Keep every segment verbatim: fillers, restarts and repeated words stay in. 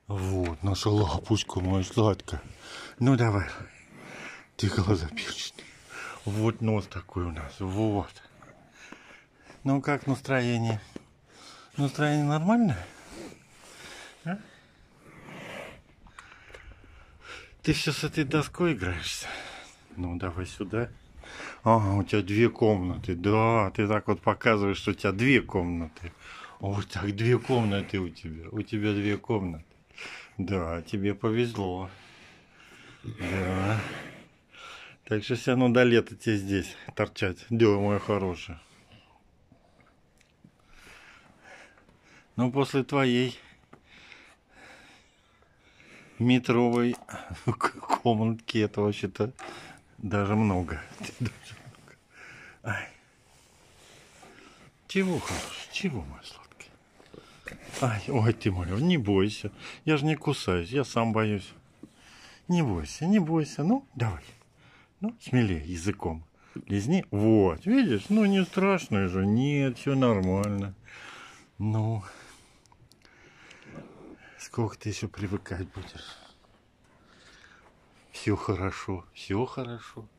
Вот, наша лапушка моя сладкая. Ну давай. Ты глаза печные. Вот нос такой у нас. Вот. Ну как настроение? Настроение нормальное? А? Ты все с этой доской играешься? Ну давай сюда. Ага, у тебя две комнаты. Да, ты так вот показываешь, что у тебя две комнаты. Вот так, две комнаты у тебя. У тебя две комнаты. Да, тебе повезло. Да. Так что все равно до лета тебе здесь торчать. Дело мое хорошее. Ну, после твоей метровой комнатки это вообще-то даже много. Даже много. Ай. Чего хорошее? Чего, моя сладкая? Ай, ой, ты моя, не бойся. Я же не кусаюсь, я сам боюсь. Не бойся, не бойся. Ну, давай. Ну, смелее языком. Лизни. Вот, видишь? Ну, не страшно же. Нет, все нормально. Ну, сколько ты еще привыкать будешь? Все хорошо, все хорошо.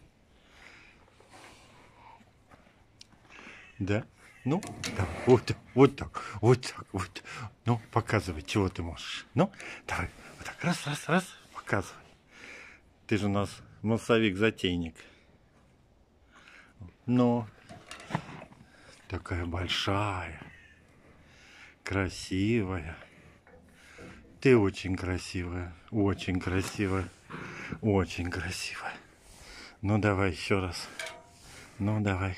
Да? Ну, давай, вот так, вот так, вот так, вот. Ну, показывай, чего ты можешь. Ну, давай, вот так, раз, раз, раз, показывай. Ты же у нас массовик-затейник. Ну, такая большая, красивая. Ты очень красивая, очень красивая, очень красивая. Ну, давай еще раз. Ну, давай.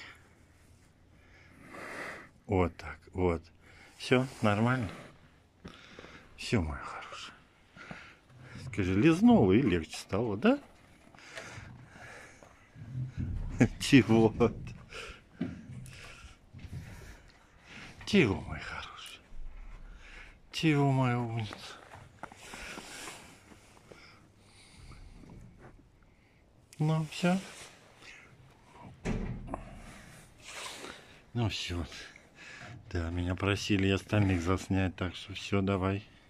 Вот так, вот. Все, нормально? Все, моя хорошая. Скажи, лизнула и легче стало, да? Чего? Чего, мой хороший? Чего, моя умница? Ну, все. Ну, все. Да, меня просили остальных заснять, так что все, давай.